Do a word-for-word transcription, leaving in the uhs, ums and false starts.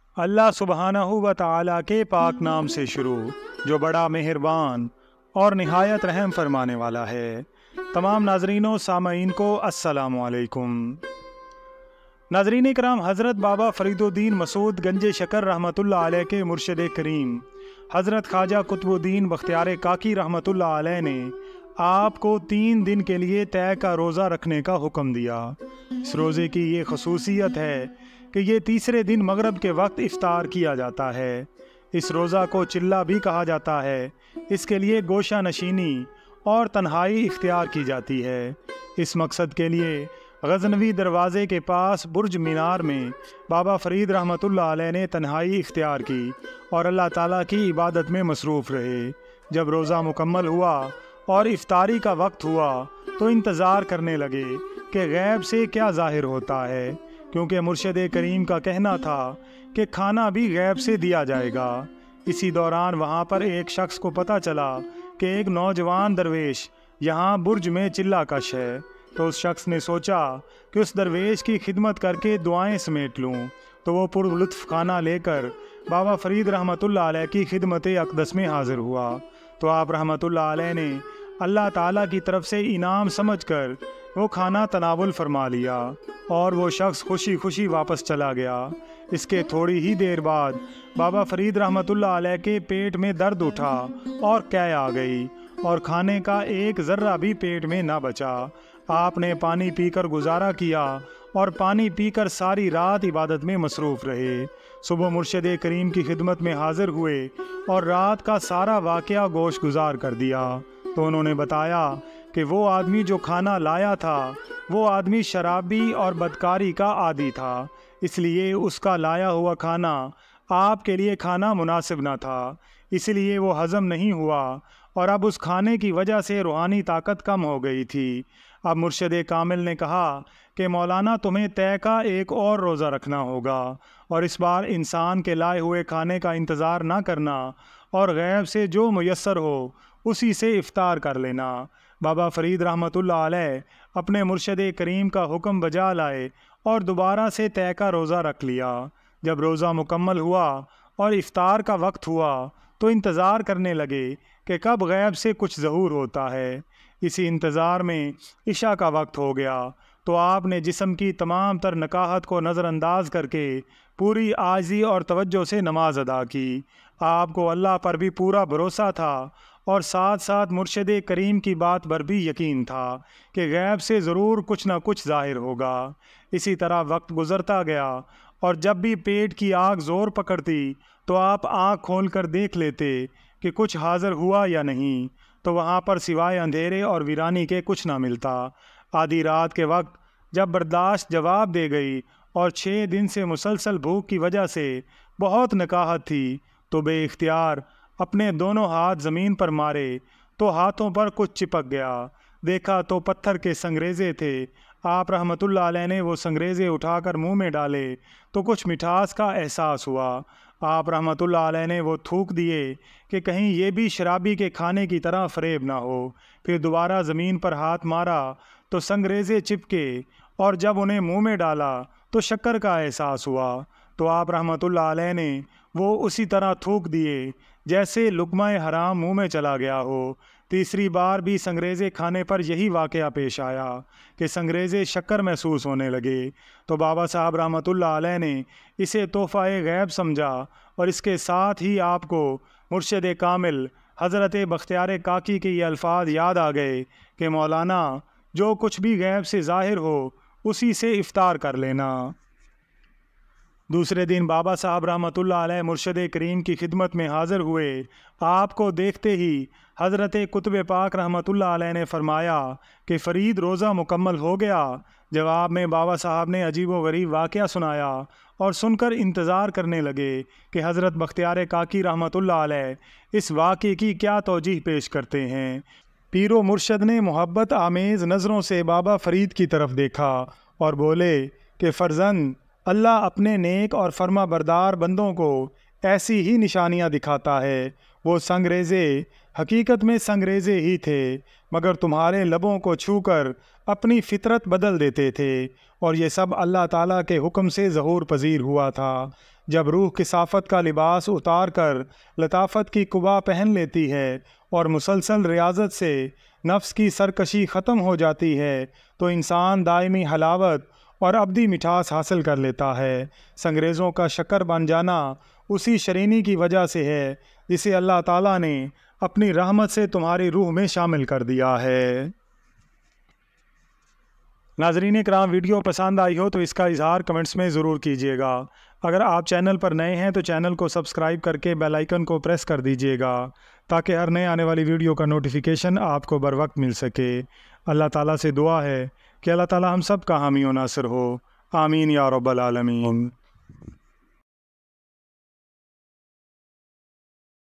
اللہ سبحانہ و تعالیٰ کے پاک نام سے شروع جو بڑا مہربان اور نہایت رحم فرمانے والا ہے۔ تمام ناظرین و سامعین کو السلام علیکم۔ ناظرین کرام، حضرت بابا فرید الدین مسعود گنج شکر رحمۃ اللہ علیہ کے مرشد کریم حضرت خواجہ قطب الدین بختیار کاکی رحمۃ اللہ علیہ نے آپ کو تین دن کے لیے طے کا روزہ رکھنے کا حکم دیا۔ اس روزے کی یہ خصوصیت ہے کہ یہ تیسرے دن مغرب کے وقت افطار کیا جاتا ہے۔ اس روزہ کو چلہ بھی کہا جاتا ہے۔ اس کے لیے گوشہ نشینی اور تنہائی اختیار کی جاتی ہے۔ اس مقصد کے لیے غزنوی دروازے کے پاس برج مینار میں بابا فرید رحمۃ اللہ علیہ نے تنہائی اختیار کی اور اللہ تعالیٰ کی عبادت میں مصروف رہے۔ جب روزہ مکمل ہوا اور افطاری کا وقت ہوا تو انتظار کرنے لگے کہ غیب سے کیا ظاہر ہوتا ہے، کیونکہ مرشد کریم کا کہنا تھا کہ کھانا بھی غیب سے دیا جائے گا۔ اسی دوران وہاں پر ایک شخص کو پتہ چلا کہ ایک نوجوان درویش یہاں برج میں چلہ کش ہے، تو اس شخص نے سوچا کہ اس درویش کی خدمت کر کے دعائیں سمیٹ لوں، تو وہ پر لطف کھانا لے کر بابا فرید رحمۃ اللہ علیہ کی خدمت اقدس میں حاضر ہوا۔ تو آپ رحمۃ اللہ علیہ نے اللہ تعالیٰ کی طرف سے انعام سمجھ کر وہ کھانا تناول فرما لیا اور وہ شخص خوشی خوشی واپس چلا گیا۔ اس کے تھوڑی ہی دیر بعد بابا فرید رحمۃ اللہ علیہ کے پیٹ میں درد اٹھا اور قے آ گئی اور کھانے کا ایک ذرہ بھی پیٹ میں نہ بچا۔ آپ نے پانی پی کر گزارا کیا اور پانی پی کر ساری رات عبادت میں مصروف رہے۔ صبح مرشد کریم کی خدمت میں حاضر ہوئے اور رات کا سارا واقعہ گوش گزار کر دیا۔ تو انہوں نے بتایا کہ وہ آدمی جو کھانا لایا تھا وہ آدمی شرابی اور بدکاری کا عادی تھا، اس لیے اس کا لایا ہوا کھانا آپ کے لیے کھانا مناسب نہ تھا، اس لیے وہ ہضم نہیں ہوا اور اب اس کھانے کی وجہ سے روحانی طاقت کم ہو گئی تھی۔ اب مرشد کامل نے کہا کہ مولانا تمہیں طے کا ایک اور روزہ رکھنا ہوگا اور اس بار انسان کے لائے ہوئے کھانے کا انتظار نہ کرنا اور غیب سے جو میسر ہو اسی سے افطار کر لینا۔ بابا فرید رحمۃ اللہ علیہ اپنے مرشد کریم کا حکم بجا لائے اور دوبارہ سے طے کا روزہ رکھ لیا۔ جب روزہ مکمل ہوا اور افطار کا وقت ہوا تو انتظار کرنے لگے کہ کب غیب سے کچھ ظہور ہوتا ہے۔ اسی انتظار میں عشاء کا وقت ہو گیا تو آپ نے جسم کی تمام تر نکاہت کو نظر انداز کر کے پوری عاجزی اور توجہ سے نماز ادا کی۔ آپ کو اللہ پر بھی پورا بھروسہ تھا اور ساتھ ساتھ مرشد کریم کی بات پر بھی یقین تھا کہ غیب سے ضرور کچھ نہ کچھ ظاہر ہوگا۔ اسی طرح وقت گزرتا گیا اور جب بھی پیٹ کی آگ زور پکڑتی تو آپ آنکھ کھول کر دیکھ لیتے کہ کچھ حاضر ہوا یا نہیں، تو وہاں پر سوائے اندھیرے اور ویرانی کے کچھ نہ ملتا۔ آدھی رات کے وقت جب برداشت جواب دے گئی اور چھ دن سے مسلسل بھوک کی وجہ سے بہت نکاہت تھی تو بے اختیار اپنے دونوں ہاتھ زمین پر مارے تو ہاتھوں پر کچھ چپک گیا۔ دیکھا تو پتھر کے سنگریزے تھے۔ آپ رحمۃ اللہ علیہ نے وہ سنگریزے اٹھا کر منہ میں ڈالے تو کچھ مٹھاس کا احساس ہوا۔ آپ رحمۃ اللہ علیہ نے وہ تھوک دیے کہ کہیں یہ بھی شرابی کے کھانے کی طرح فریب نہ ہو۔ پھر دوبارہ زمین پر ہاتھ مارا تو سنگریزے چپکے اور جب انہیں منہ میں ڈالا تو شکر کا احساس ہوا۔ تو آپ رحمۃ اللہ علیہ نے وہ اسی طرح تھوک دیے جیسے لقمہ حرام منہ میں چلا گیا ہو۔ تیسری بار بھی سنگریزے کھانے پر یہی واقعہ پیش آیا کہ سنگریزے شکر محسوس ہونے لگے۔ تو بابا صاحب رحمۃ اللہ علیہ نے اسے تحفہ غیب سمجھا اور اس کے ساتھ ہی آپ کو مرشد کامل حضرت بختیار کاکی کے یہ الفاظ یاد آ گئے کہ مولانا جو کچھ بھی غیب سے ظاہر ہو اسی سے افطار کر لینا۔ دوسرے دن بابا صاحب رحمۃ اللہ علیہ مرشد کریم کی خدمت میں حاضر ہوئے۔ آپ کو دیکھتے ہی حضرت قطب پاک رحمۃ اللہ علیہ نے فرمایا کہ فرید روزہ مکمل ہو گیا۔ جواب میں بابا صاحب نے عجیب و غریب واقعہ سنایا اور سن کر انتظار کرنے لگے کہ حضرت بختیار کاکی رحمۃ اللہ علیہ اس واقعے کی کیا توجیہ پیش کرتے ہیں۔ پیر و مرشد نے محبت آمیز نظروں سے بابا فرید کی طرف دیکھا اور بولے کہ فرزند، اللہ اپنے نیک اور فرما بردار بندوں کو ایسی ہی نشانیاں دکھاتا ہے۔ وہ سنگریزے حقیقت میں سنگریزے ہی تھے، مگر تمہارے لبوں کو چھو کر اپنی فطرت بدل دیتے تھے، اور یہ سب اللہ تعالیٰ کے حکم سے ظہور پذیر ہوا تھا۔ جب روح کثافت کا لباس اتار کر لطافت کی قبا پہن لیتی ہے اور مسلسل ریاضت سے نفس کی سرکشی ختم ہو جاتی ہے تو انسان دائمی حلاوت اور ابدی مٹھاس حاصل کر لیتا ہے۔ سنگریزوں کا شکر بن جانا اسی شرینی کی وجہ سے ہے جسے اللہ تعالیٰ نے اپنی رحمت سے تمہاری روح میں شامل کر دیا ہے۔ ناظرین کرام، ویڈیو پسند آئی ہو تو اس کا اظہار کمنٹس میں ضرور کیجیے گا۔ اگر آپ چینل پر نئے ہیں تو چینل کو سبسکرائب کر کے بیل آئیکن کو پریس کر دیجیے گا تاکہ ہر نئے آنے والی ویڈیو کا نوٹیفیکیشن آپ کو بر وقت مل سکے۔ اللہ تعالیٰ سے دعا ہے کہ اللہ تعالیٰ ہم سب کا حامی و ناصر ہو۔ آمین یا رب العالمین۔